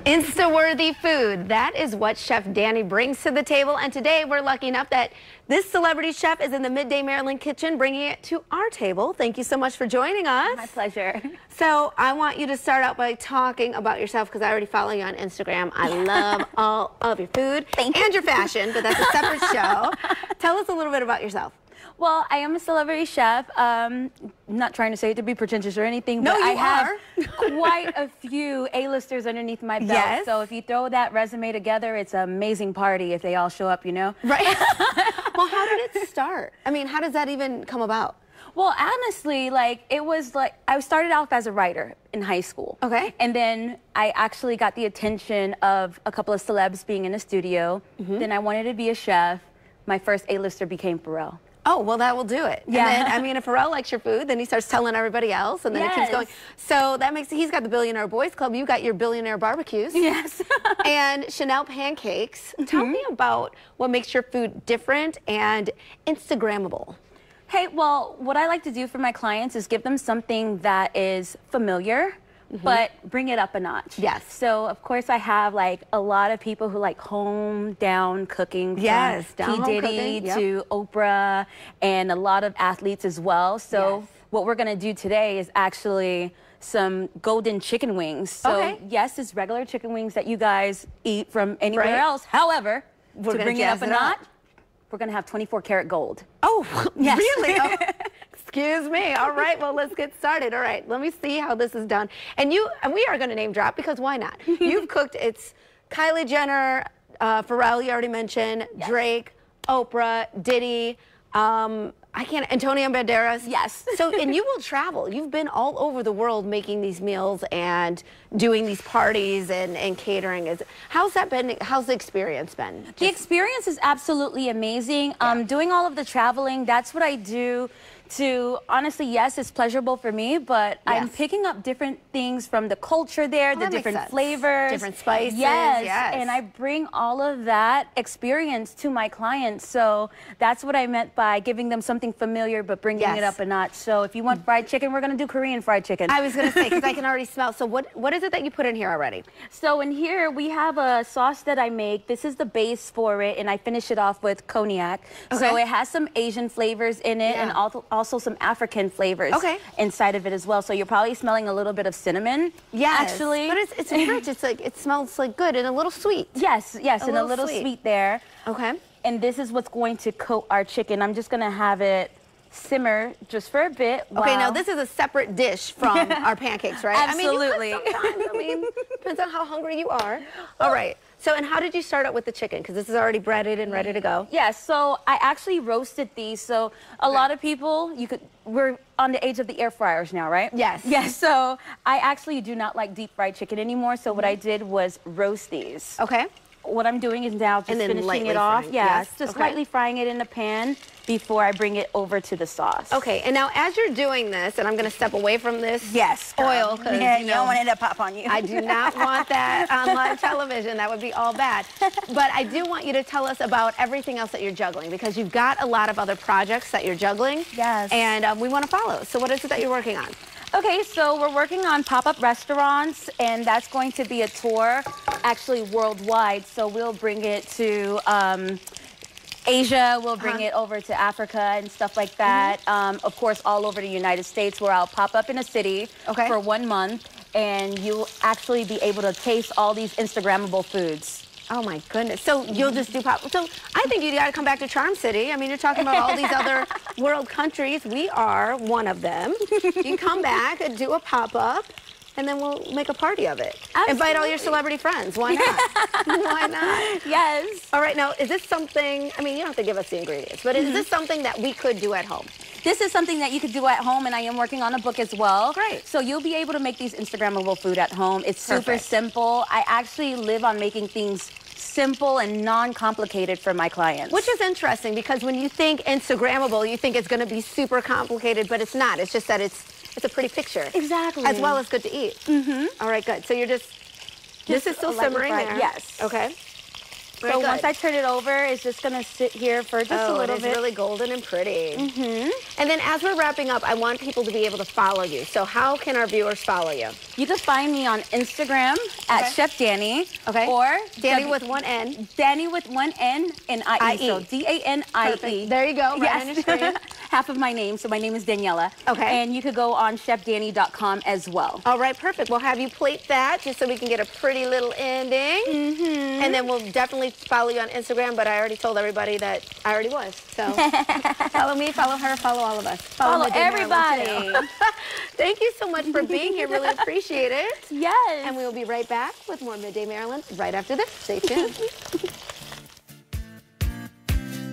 Insta-worthy food. That is what Chef Danny brings to the table. And today we're lucky enough that this celebrity chef is in the Midday Maryland kitchen bringing it to our table. Thank you so much for joining us. My pleasure. So I want you to start out by talking about yourself because I already follow you on Instagram. I love all of your food and your fashion, but that's a separate show. Tell us a little bit about yourself. Well, I am a celebrity chef. Not trying to say it to be pretentious or anything, but I have quite a few A-listers underneath my belt. Yes. So if you throw that resume together, it's an amazing party if they all show up, you know? Right. Well, how did it start? I mean, how does that even come about? Well, honestly, it was like I started off as a writer in high school. Okay. And then I actually got the attention of a couple of celebs being in the studio. Then I wanted to be a chef. My first A-lister became Pharrell. Oh, well, that will do it. Yeah. And then, I mean, if Pharrell likes your food, then he starts telling everybody else, and then it keeps going. So that makes, he's got the Billionaire Boys Club. You got your Billionaire Barbecues. Yes. And Chanel Pancakes. Tell me about what makes your food different and Instagrammable. Hey, well, what I like to do for my clients is give them something that is familiar, but bring it up a notch. Yes. So, of course, I have a lot of people who like home down cooking. Yes, from P. Diddy to Oprah, and a lot of athletes as well. So what we're gonna do today is actually some golden chicken wings. So yes, it's regular chicken wings that you guys eat from anywhere else. However, to bring it up a notch, we're gonna have 24-karat gold. Oh, yes. Really? Oh. Excuse me. All right, well, let's get started. All right, let me see how this is done. And we are going to name drop because why not? You've cooked, it's Kylie Jenner, Pharrell, you already mentioned, Drake, Oprah, Diddy, Antonio Banderas. Yes. So, and you will travel. You've been all over the world making these meals and doing these parties and catering. How's that been? How's the experience been? The experience is absolutely amazing. Doing all of the traveling, that's what I do to, honestly, yes, it's pleasurable for me, but I'm picking up different things from the culture there, the different flavors. Different spices. Yes, and I bring all of that experience to my clients. So that's what I meant by giving them something familiar, but bringing it up a notch. So if you want fried chicken, we're going to do Korean fried chicken. I was going to say, because I can already smell. So what is it that you put in here already? So in here, we have a sauce that I make. This is the base for it, and I finish it off with cognac. So it has some Asian flavors in it, and also some African flavors inside of it as well. So you're probably smelling a little bit of cinnamon. Yes. Actually. But it's rich. It's it smells good and a little sweet. Yes, yes, and a little sweet there. Okay. And this is what's going to coat our chicken. I'm just gonna have it simmer just for a bit. Okay, now this is a separate dish from our pancakes, right? Absolutely. I mean, you could sometimes. I mean, depends on how hungry you are. All right. So, and how did you start out with the chicken? Because this is already breaded and ready to go. Yeah, so I actually roasted these. So a lot of people, we're on the age of the air fryers now, right? Yes. Yes, so I actually do not like deep fried chicken anymore. So what I did was roast these. Okay. What I'm doing is now just finishing it off. Just lightly frying it in the pan before I bring it over to the sauce. Okay, and now as you're doing this, and I'm going to step away from this oil, because you don't want it to pop on you. I do not want that on live television. That would be all bad. But I do want you to tell us about everything else that you're juggling, because you've got a lot of other projects that you're juggling. Yes. And we want to follow. So what is it that you're working on? Okay, so we're working on pop-up restaurants, and that's going to be a tour, actually worldwide. So we'll bring it to Asia, we'll bring it over to Africa and stuff like that. Of course, all over the United States, where I'll pop up in a city for 1 month, and you'll actually be able to taste all these Instagrammable foods. Oh my goodness. So you'll just do pop. So I think you got to come back to Charm City. I mean, you're talking about all these other world countries. We are one of them. You can come back and do a pop-up, and then we'll make a party of it. Absolutely. Invite all your celebrity friends. Why not? Why not? Yes. All right, now, is this something, I mean, you don't have to give us the ingredients, but is this something that we could do at home? This is something that you could do at home, and I am working on a book as well. Great. So you'll be able to make these Instagrammable food at home. It's super simple. I actually live on making things simple and non-complicated for my clients. Which is interesting, because when you think Instagrammable, you think it's going to be super complicated, but it's not. It's just that it's a pretty picture. Exactly. As well as good to eat. All right, good. So you're just this is still simmering there. Yes. Okay. So once I turn it over, it's just gonna sit here for just a little bit. It's really golden and pretty. And then as we're wrapping up, I want people to be able to follow you. So how can our viewers follow you? You can find me on Instagram at Chef Danny. Or Danny with one N. Danny with one N and I-E. So D-A-N-I-E. There you go, right on your screen. Half of my name, so my name is Daniela. And you could go on chefdanny.com as well. All right, perfect. We'll have you plate that just so we can get a pretty little ending. And then we'll definitely follow you on Instagram, but I already told everybody that I already was. So follow me, follow her, follow all of us. Follow everybody. Thank you so much for being here. Really appreciate it. Yes. And we will be right back with more Midday Maryland right after this. Stay tuned.